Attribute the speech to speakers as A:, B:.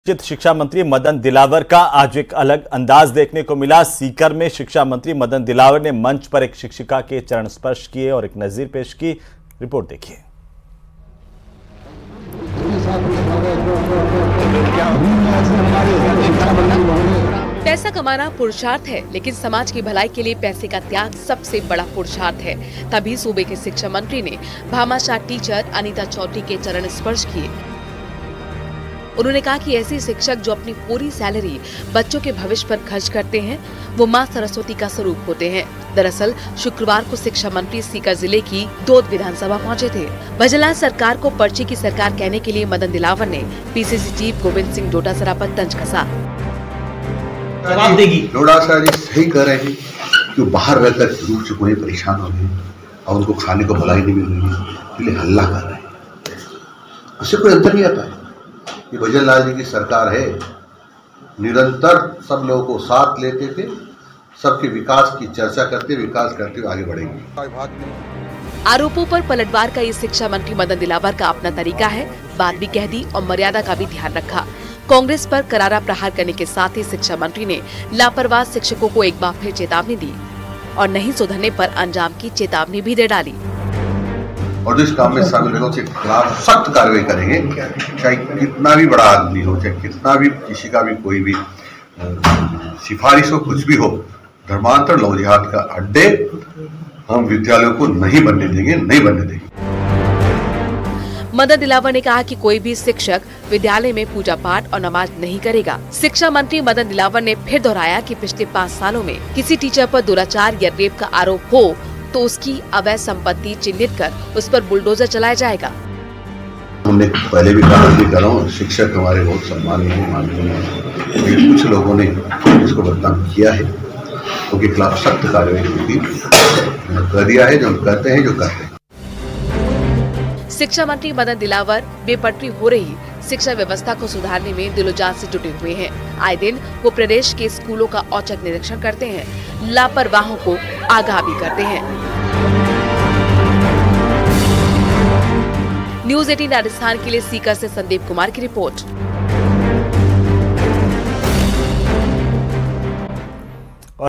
A: शिक्षित शिक्षा मंत्री मदन दिलावर का आज एक अलग अंदाज देखने को मिला। सीकर में शिक्षा मंत्री मदन दिलावर ने मंच पर एक शिक्षिका के चरण स्पर्श किए और एक नजीर पेश की। रिपोर्ट देखिए।
B: पैसा कमाना पुरुषार्थ है, लेकिन समाज की भलाई के लिए पैसे का त्याग सबसे बड़ा पुरुषार्थ है। तभी सूबे के शिक्षा मंत्री ने भामाशाह टीचर अनीता चौधरी के चरण स्पर्श किए। उन्होंने कहा कि ऐसे शिक्षक जो अपनी पूरी सैलरी बच्चों के भविष्य पर खर्च करते हैं, वो मां सरस्वती का स्वरूप होते हैं। दरअसल शुक्रवार को शिक्षा मंत्री सीकर जिले की दोद विधानसभा पहुंचे थे। भजनलाल सरकार को पर्ची की सरकार कहने के लिए मदन दिलावर ने पीसीसी चीफ गोविंद सिंह डोटासरा पर तंज कसा।
C: जवाब देगी। डोटासरा जी सही कह रहे हैं कि बाहर रहकर रूप से कोई परेशान हो गए और उनको खाने को भलाई नहीं मिल रही है, इसलिए हल्ला कर रहे हैं। उससे कोई अंतर नहीं आता है। ये भजनलाल जी की सरकार है, निरंतर सब लोगों को साथ लेते थे, सबके विकास की चर्चा करते हुए आगे बढ़ेंगे।
B: आरोपों पर पलटवार का ये शिक्षा मंत्री मदन दिलावर का अपना तरीका है। बात भी कह दी और मर्यादा का भी ध्यान रखा। कांग्रेस पर करारा प्रहार करने के साथ ही शिक्षा मंत्री ने लापरवाह शिक्षकों को एक बार फिर चेतावनी दी और नहीं सुधरने पर अंजाम की चेतावनी भी दे डाली।
C: और जिस काम में शामिल लोगों के खिलाफ सख्त कार्रवाई करेंगे, चाहे कितना भी बड़ा आदमी हो, चाहे कितना भी किसी का भी कोई भी सिफारिश हो, कुछ भी हो। धर्मांतर लव जिहाद का अड्डे हम विद्यालयों को नहीं बनने देंगे।
B: मदन दिलावर ने कहा कि कोई भी शिक्षक विद्यालय में पूजा पाठ और नमाज नहीं करेगा। शिक्षा मंत्री मदन दिलावर ने फिर दोहराया कि पिछले 5 सालों में किसी टीचर पर दुराचार या रेप का आरोप हो तो उसकी अवैध संपत्ति चिन्हित कर उस पर बुलडोजर चलाया जाएगा।
C: हमने पहले भी कहा, शिक्षक हमारे बहुत सम्मानीय माननीय, कुछ लोगों ने इसको बदनाम किया है, उनके खिलाफ सख्त कार्रवाई कर दिया है। जो कहते हैं जो करते हैं।
B: शिक्षा मंत्री मदन दिलावर बेपटरी हो रही शिक्षा व्यवस्था को सुधारने में दिलोजान से जुटे हुए हैं। आए दिन वो प्रदेश के स्कूलों का औचक निरीक्षण करते हैं, लापरवाहों को आगाह भी करते हैं। न्यूज़ 18 राजस्थान के लिए सीकर से संदीप कुमार की रिपोर्ट।